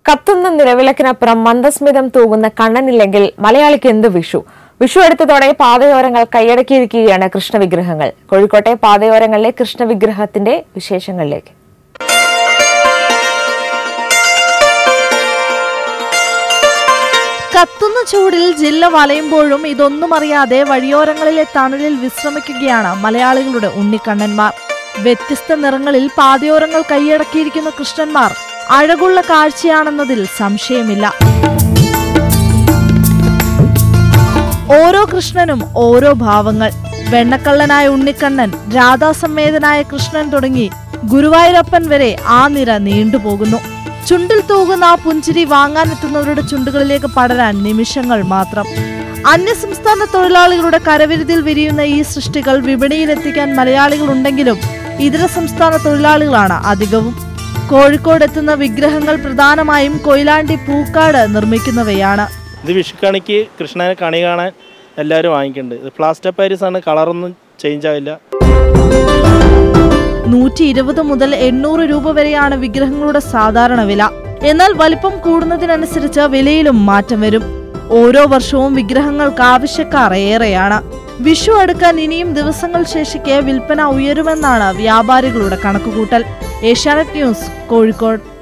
കത്തുന്ന നിലവിളക്കിനപ്പുറം മന്ദസ്മിതം തൂകുന്ന കണ്ണനില്ലെങ്കിൽ മലയാളിക്ക് എന്ത് വിഷു? വിഷു എടുത്തതോടെ പാതയോരങ്ങൾ കൈയടക്കിയിരിക്കുകയാണ് കൃഷ്ണവിഗ്രഹങ്ങൾ. കോഴിക്കോട്ടെ പാതയോരങ്ങളിലെ കൃഷ്ണവിഗ്രഹത്തിന്റെ വിശേഷങ്ങളിലേക്ക്. കത്തുന്ന ചൂടിൽ ജില്ല വലയുമ്പോഴും ഇതൊന്നും അറിയാതെ വഴിയോരങ്ങളിലെ തണലിൽ വിശ്രമിക്കുകയാണ് മലയാളികളുടെ ഉണ്ണിക്കണ്ണന്മാർ. വ്യത്യസ്ത നിറങ്ങളിൽ പാതയോരങ്ങൾ കൈയടക്കിയിരിക്കുന്ന കൃഷ്ണന്മാർ അഴകുള്ള കാഴ്ചയാണെന്നതിൽ സംശയമില്ല. ഓരോ കൃഷ്ണനും ഓരോ ഭാവങ്ങൾ. വെണ്ണക്കള്ളനായ ഉണ്ണിക്കണ്ണൻ, രാധാസമ്മേതനായ കൃഷ്ണൻ തുടങ്ങി ഗുരുവായൂരപ്പൻ വരെ ആ നിര നീണ്ടുപോകുന്നു. ചുണ്ടിൽ തൂകുന്ന ആ പുഞ്ചിരി വാങ്ങാനെത്തുന്നവരുടെ ചുണ്ടുകളിലേക്ക് പടരാൻ നിമിഷങ്ങൾ മാത്രം. അന്യസംസ്ഥാന തൊഴിലാളികളുടെ കരവിരുതിൽ വിരിയുന്ന ഈ സൃഷ്ടികൾ വിപണിയിലെത്തിക്കാൻ മലയാളികളുണ്ടെങ്കിലും ഇതര സംസ്ഥാന തൊഴിലാളികളാണ് അധികവും. കോഴിക്കോട് എത്തുന്ന വിഗ്രഹങ്ങൾ പ്രധാനമായും കൊയിലാണ്ടി പൂക്കാട് നിർമ്മിക്കുന്നവയാണ്. ഇത് വിഷുക്കണിക്ക് കൃഷ്ണനെ കണി കാണാൻ എല്ലാവരും വാങ്ങിക്കുന്നുണ്ട്. ഇത് പ്ലാസ്റ്റർ പാരീസ് ആണ്, കളറൊന്നും ചേഞ്ച് ആവില്ല. 120 മുതൽ 800 രൂപ വരെയാണ് വിഗ്രഹങ്ങളുടെ സാധാരണ വില. എന്നാൽ വലിപ്പം കൂടുന്നതിനനുസരിച്ച് വിലയിലും മാറ്റം വരും. ഓരോ വർഷവും വിഗ്രഹങ്ങൾക്ക് ആവശ്യക്കാർ ഏറെയാണ്. വിഷു അടുക്കാൻ ഇനിയും ദിവസങ്ങൾ ശേഷിക്കെ വിൽപ്പന ഉയരുമെന്നാണ് വ്യാപാരികളുടെ കണക്കുകൂട്ടൽ. ഏഷ്യാനെറ്റ് ന്യൂസ്, കോഴിക്കോട്.